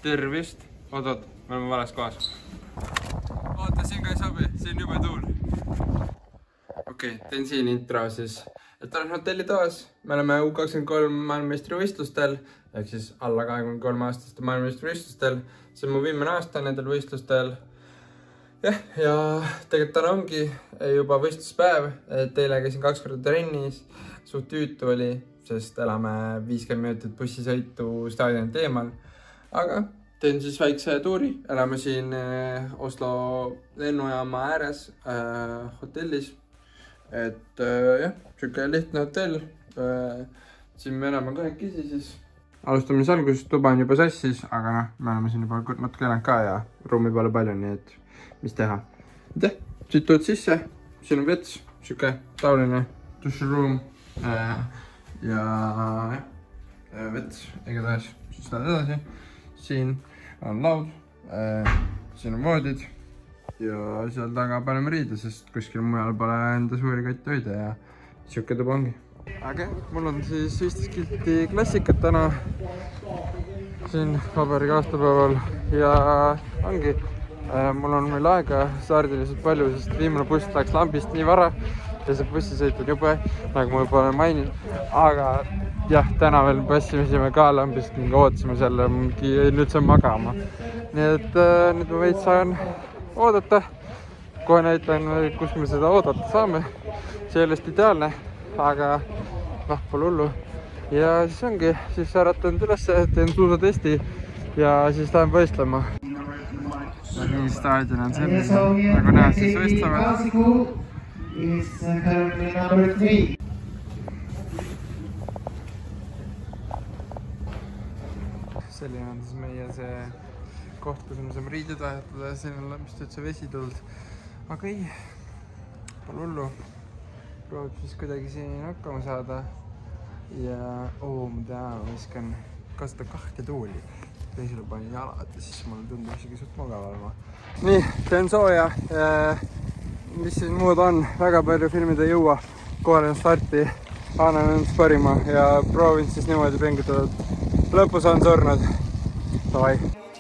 Tervist! Oot, me oleme vales kohas. Oota, siin ka ei sobi, siin jube tuul. Okei, teen siin intro siis. Et olen hotellitoas, me oleme U23 maailmameistrivõistlustel, ehk siis alla 23 aastaste maailmameistrivõistlustel. See on mu viimane aasta nendel võistlustel. Ja tegelikult täna ongi juba võistluspäev, et eile käisin 2 korda trennis, suht tüütu oli, sest elame 50 minutit bussisõitu staadionit eemal. Aga teen siis väikse tuuri, elame siin Oslo lennujaama ääres hotellis. Et jah, siuke lihtne hotell, siin me elame kahekesi siis. Alustame siis algusest, tuba on juba sassis, aga noh, me oleme siin juba natuke elanud ka ja ruumi pole palju, nii et mis teha. Siit tuled sisse, siin on vets, siuke taoline duširuum ja vets, igatahes, siis lähed edasi. Siin on laud, siin on voodid ja seal taga paneme riide, sest kuskil mujal pole enda suuri katte hoida ja siuke tuba ongi. Aga mul on siis 15 kilti klassikat täna siin vabariigi aastapäeval ja ongi. Mul on veel aega saardiliselt palju, sest viimane buss läks lambist nii vara ja see bussisõit on jube, nagu ma juba olen maininud. Aga jah, täna veel passimisime ka lambist ning ootasime selle, nüüd saan magama. Nii et nüüd ma veits saan oodata. Kohe näitan, kus me seda oodata saame. See ei ole ideaalne, aga pole hullu. Ja siis ongi, siis äratan üles, teen suusatesti ja siis lähen võistlema. Nii staadion on selline, nagu näed, siis võistlevad. Selline on siis meie see koht, kus me saame riided vahetada ja siin on lämmistud see vesi tulnud. Aga ei, pole hullu. Proovib siis kuidagi siin hakkama saada. Ja ma tean, ma viskan kasutada 2 tuuli. Teisele panin jalad ja siis mulle tundub isegi suht mugav olema. Nii, teen sooja. Mis siis muud on? Väga palju filmida ei jõua. Kohalen starti. Annan endast parima ja proovin siis niimoodi pingutada. Lõpus on surnud. Davai.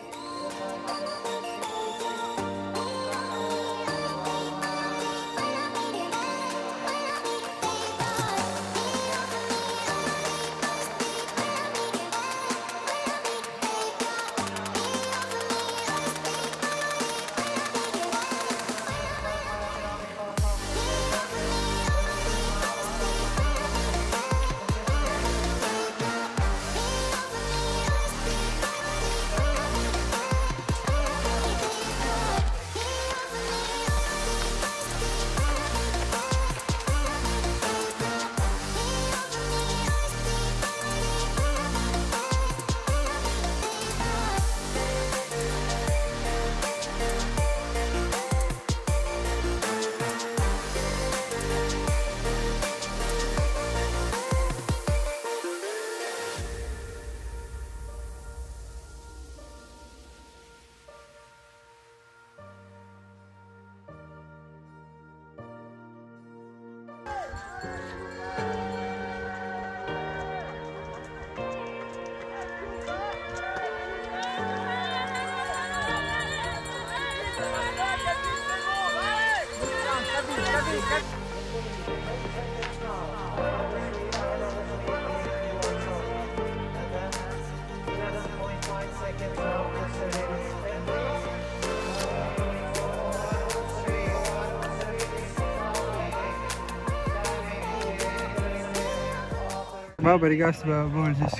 Vabariigi aastapäeva puhul siis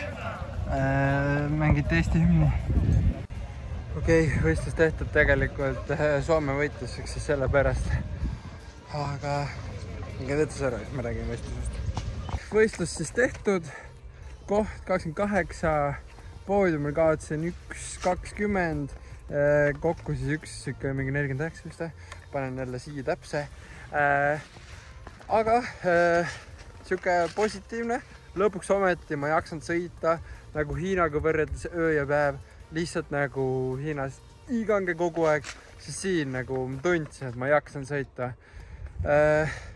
mängiti Eesti hümni. Okei, võistlus tehtud tegelikult Soome võitluseks siis selle pärast. Aga minge teetes ära, siis me räägime võistlusest. Võistlus siis tehtud, koht 28, poodiumil kaotasin 1.20, kokku siis mingi 49 vist, panen jälle siia täpse. Aga siuke positiivne. Lõpuks ometi ma jaksanud sõita nagu Hiinaga võrredes öö ja päev, lihtsalt nagu Hiinas igange kogu aeg, siis siin nagu tundsin, et ma jaksan sõita.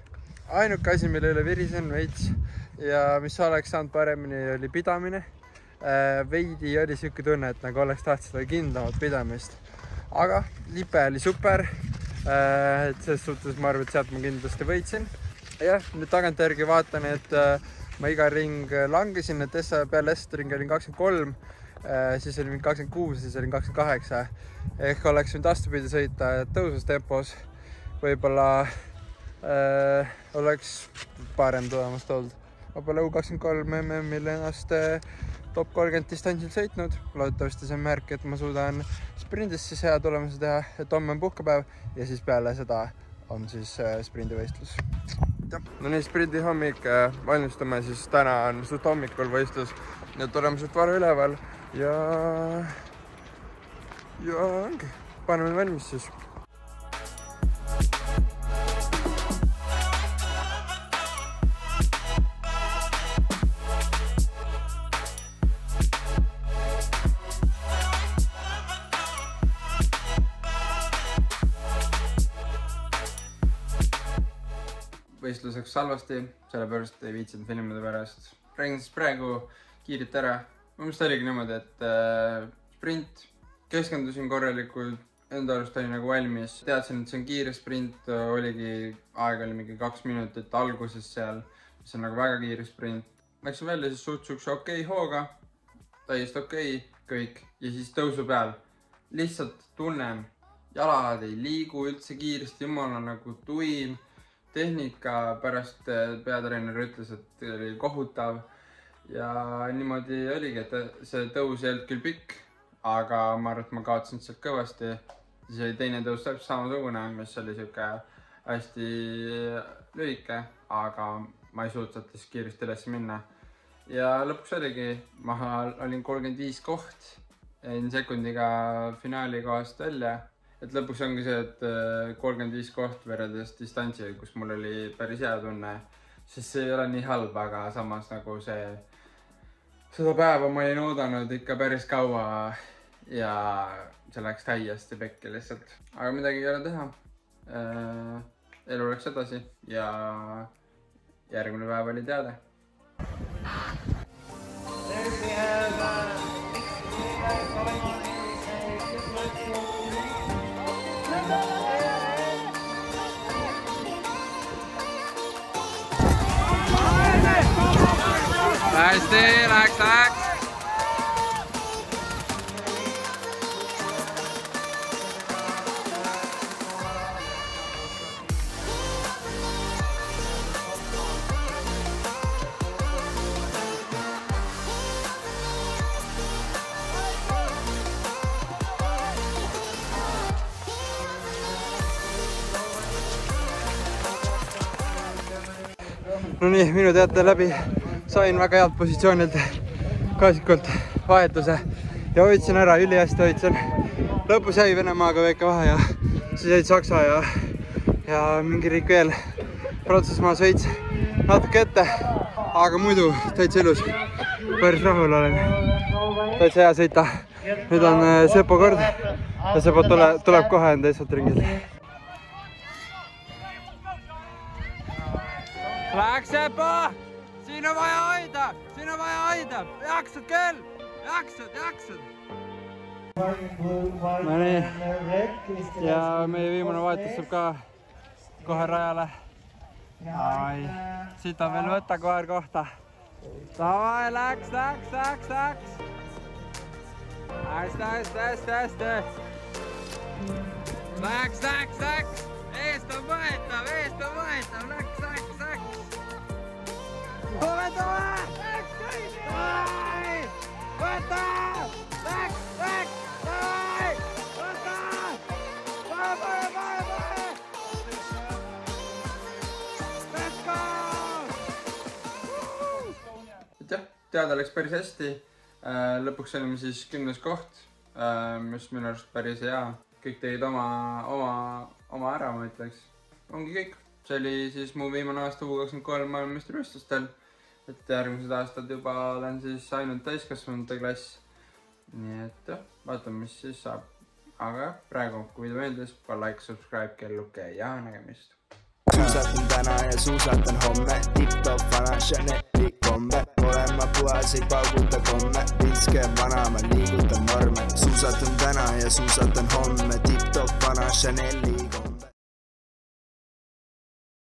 Ainuke asi, mille üle virisen veits ja mis oleks saanud paremini, oli pidamine. veidi oli siuke tunne, et nagu oleks tahtnud seda kindlamat pidamist. Aga lipe oli super. Et selles suhtes ma arvan, et sealt ma kindlasti võitsin. Jah, nüüd tagantjärgi vaatan, et ma iga ring langesin, et peale S-ring olin 23, siis olin 26, siis olin 28. Ehk oleks nüüd vastupidi sõita tõusus tempos. Võib-olla oleks parem tulemust olnud. Ma pole U23 MM-il ennast top 30 distantsil sõitnud. Loodetavasti see on märk, et ma suudan sprindis siis hea tulemuse teha, et homme on puhkepäev ja siis peale seda on siis sprindivõistlus. No nii, sprindi hommik valmistume, siis täna on suht hommikul võistlus. Need tulemused vara üleval ja ongi, paneme valmis siis. Võistluseks salvasti, sellepärast ei viitsinud filmide pärast. Räägin siis praegu kiirit ära. Minu meelest oligi niimoodi, et sprint, keskendusin korralikult, enda arust oli nagu valmis. Teadsin, et see on kiire sprint, aeg oli mingi 2 minutit alguses seal, mis on nagu väga kiire sprint. Läksin välja siis suhtsuks okei hooga, täiesti okei, kõik. Ja siis tõusu peal. Lihtsalt tunnen, jalad ei liigu üldse kiiresti, jumala nagu tuim. Tehnika pärast peatreener ütles, et oli kohutav ja niimoodi oligi, et see tõus ei olnud küll pikk, aga ma arvan, et ma kaotasin sealt kõvasti. Siis oli teine tõus täpselt samasugune, mis oli siuke hästi lühike, aga ma ei suutnud siis kiiresti üles minna. Ja lõpuks oligi, ma olin 35 koht, jäin sekundiga finaali kohast välja. Et lõpuks ongi see, et 35 koht verreldes distantsi, kus mul oli päris hea tunne, siis see ei ole nii halb, aga samas nagu seda päeva ma olin oodanud ikka päris kaua ja see läks täiesti pekki lihtsalt. Aga midagi ei ole teha. Elu läks edasi ja järgmine päev oli teada. Hästi, läks. No nii, minu teate läbi sain väga head positsioonilt kaasikult vahetuse ja hoidsin ära, ülihästi hoidsin. Lõpus jäi Venemaaga väike vahe ja siis jäid Saksa ja mingi riik veel. Prantsusmaa sõits natuke ette, aga muidu täitsa ilus. Päris rahul olen. Täitsa hea sõita. Nüüd on Sepo kord ja Sepo tuleb kohe enda eesvalt ringil. Läks Sepo! Siin on vaja hoida! Jaksad küll! Jaksad! No nii, ja meie viimane vahetus saab ka kohe rajale. Siit on veel võtta koher kohta. Davai, läks! Hästi! Läks! Eest on võetav, läks! Võta! Teada läks päris hästi. Lõpuks olime siis 10. koht, mis minu arust päris hea. Kõik tegid oma ära, ma ütleks. Ongi kõik. See oli siis mu viimane aasta U23 maailmameistrivõistlustel. Et järgmised aastad juba olen siis ainult täiskasvanute klass. Nii et vaatame, mis siis saab. Aga praegu, kui video meeldis, like, subscribe, kelluke ja nägemist. Suusatan täna ja suusatan homme, tip-top vana Chanel-i kombe. ma puhas ei pauguta komme. Pilske vana, ma liigutan norme. Suusatan täna ja suusatan homme. Tip-top vana Chanel'i